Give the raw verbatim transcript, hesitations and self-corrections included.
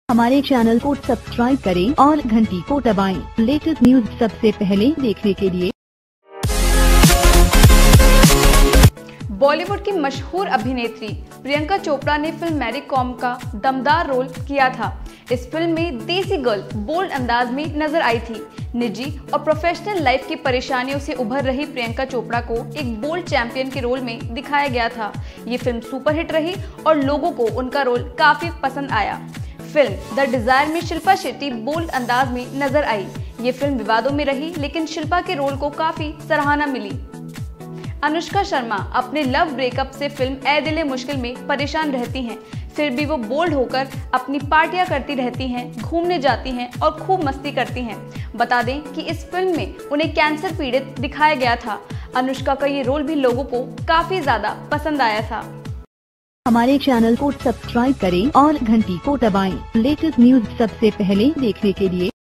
हमारे चैनल को सब्सक्राइब करें और घंटी को दबाएं। लेटेस्ट न्यूज सबसे पहले देखने के लिए। बॉलीवुड की मशहूर अभिनेत्री प्रियंका चोपड़ा ने फिल्म मैरी कॉम का दमदार रोल किया था। इस फिल्म में देसी गर्ल बोल्ड अंदाज में नजर आई थी। निजी और प्रोफेशनल लाइफ की परेशानियों से उभर रही प्रियंका चोपड़ा को एक बोल्ड चैंपियन के रोल में दिखाया गया था। ये फिल्म सुपरहिट रही और लोगों को उनका रोल काफी पसंद आया। फिल्म द डिजायर में शिल्पा शेट्टी बोल्ड अंदाज में नजर आई। ये फिल्म विवादों में रही, लेकिन शिल्पा के रोल को काफी सराहना मिली। अनुष्का शर्मा अपने लव ब्रेकअप से फिल्म ए दिल ए मुश्किल में परेशान रहती हैं, फिर भी वो बोल्ड होकर अपनी पार्टियां करती रहती हैं, घूमने जाती हैं और खूब मस्ती करती हैं। बता दें कि इस फिल्म में उन्हें कैंसर पीड़ित दिखाया गया था। अनुष्का का ये रोल भी लोगों को काफी ज्यादा पसंद आया था। हमारे चैनल को सब्सक्राइब करें और घंटी को दबाएं। लेटेस्ट न्यूज सबसे पहले देखने के लिए।